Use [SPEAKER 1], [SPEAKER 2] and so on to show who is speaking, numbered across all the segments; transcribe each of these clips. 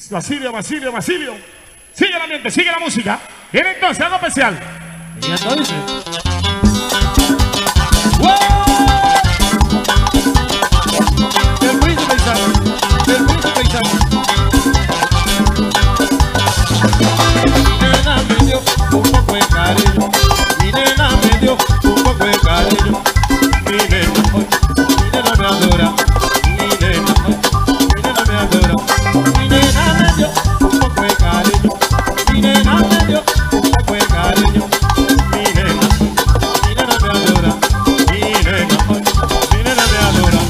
[SPEAKER 1] Basilio, Basilio, Basilio. Sigue el ambiente, sigue la música. Viene entonces algo especial.
[SPEAKER 2] Y esto dice. El príncipe Isaac. El príncipe Isaac. Mi nena me dio un poco de cariño. Mi nena me dio un poco de cariño. Mi nena hoy, mi nena me adora. Mi nena hoy, mi nena me adora. Mi nena me dio un poco de cariño. Mi nena me dio un poco de cariño. Mi nena me adora. Mi nena hoy, mi nena me adora.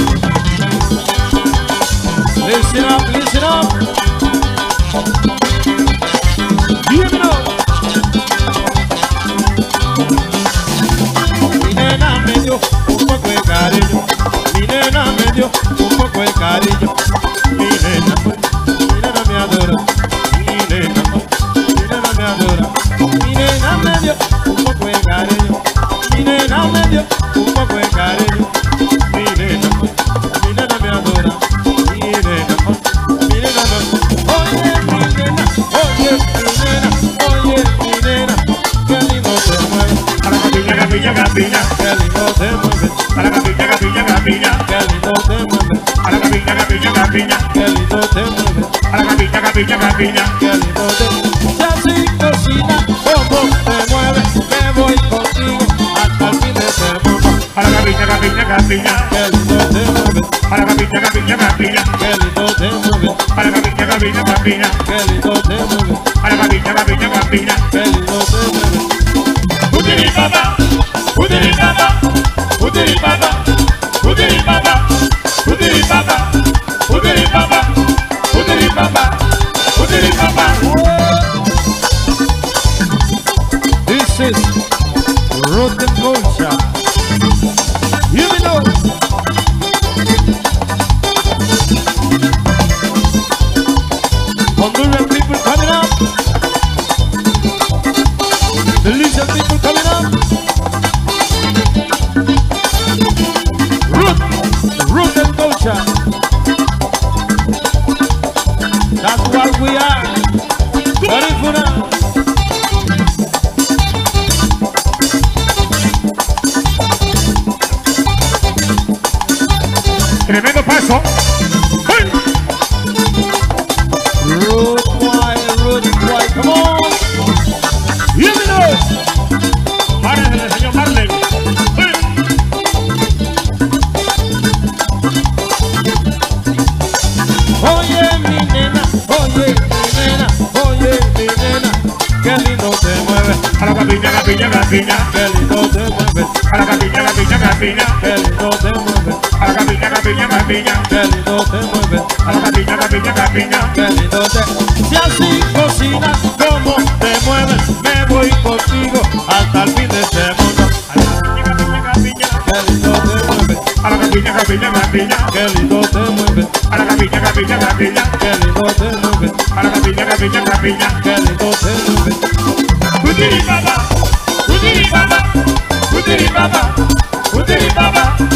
[SPEAKER 2] Listen up, listen up. Mi nena me dio un poco de cariño. Mi nena me dio un poco de cariño. Mi nena me adora. Mi nena me adora. Mi nena me dio un poco de cariño. Mi nena me dio un poco de cariño. Mi nena me adora. Mi nena me adora. Oye mi nena, oye mi nena, oye mi nena, qué lindo te mueves.
[SPEAKER 1] A la capilla, capilla, capilla.
[SPEAKER 2] Qué lindo te mueves.
[SPEAKER 1] A la capilla, capilla, capilla.
[SPEAKER 2] Qué lindo te mueves.
[SPEAKER 1] A la capilla, capilla, capilla.
[SPEAKER 2] Qué lindo te mueves.
[SPEAKER 1] A la capilla, capilla, capilla.
[SPEAKER 2] Qué lindo te mueves. Si así cocina, como te mueves, me voy contigo hasta el fin de este mundo.
[SPEAKER 1] A la capilla, capilla, capilla.
[SPEAKER 2] Qué lindo te mueves.
[SPEAKER 1] A la capilla, capilla, capilla.
[SPEAKER 2] Qué lindo te mueves.
[SPEAKER 1] A la capilla, capilla, capilla.
[SPEAKER 2] Qué lindo te mueves.
[SPEAKER 1] A la capilla, capilla, capilla.
[SPEAKER 2] Qué lindo te mueves.
[SPEAKER 1] Udiri papa, udiri papa, udiri papa, udiri papa, udiri papa, udiri papa, udiri papa, udiri papa.
[SPEAKER 2] This is Rotten Culture. Here we go. Honduran people coming up. The Lizard people coming up. Rotten Culture. That's what we are. Ready for now.
[SPEAKER 1] Tremendo paso. ¡Hey!
[SPEAKER 2] Rude boy, come on.
[SPEAKER 1] Here we go. Marley, el señor Marley. ¡Hey!
[SPEAKER 2] Oye mi nena, oye mi nena, oye mi nena, qué lindo te mueves.
[SPEAKER 1] A la capilla, capilla, capilla.
[SPEAKER 2] Qué lindo te mueves.
[SPEAKER 1] A la capilla, capilla, capilla.
[SPEAKER 2] Qué lindo te mueves.
[SPEAKER 1] A la capilla, capilla, capilla.
[SPEAKER 2] Qué lindo te mueves.
[SPEAKER 1] A la capilla, capilla, capilla.
[SPEAKER 2] Qué lindo te. Si así cocinas como te mueves, me voy contigo hasta el fin de este mundo.
[SPEAKER 1] A la capilla, capilla, capilla.
[SPEAKER 2] Qué lindo te mueves.
[SPEAKER 1] A la capilla, capilla, capilla.
[SPEAKER 2] Qué lindo te mueves.
[SPEAKER 1] A la capilla, capilla, capilla.
[SPEAKER 2] Qué lindo te mueves.
[SPEAKER 1] Udiri papa, udiri papa, udiri papa, udiri papa.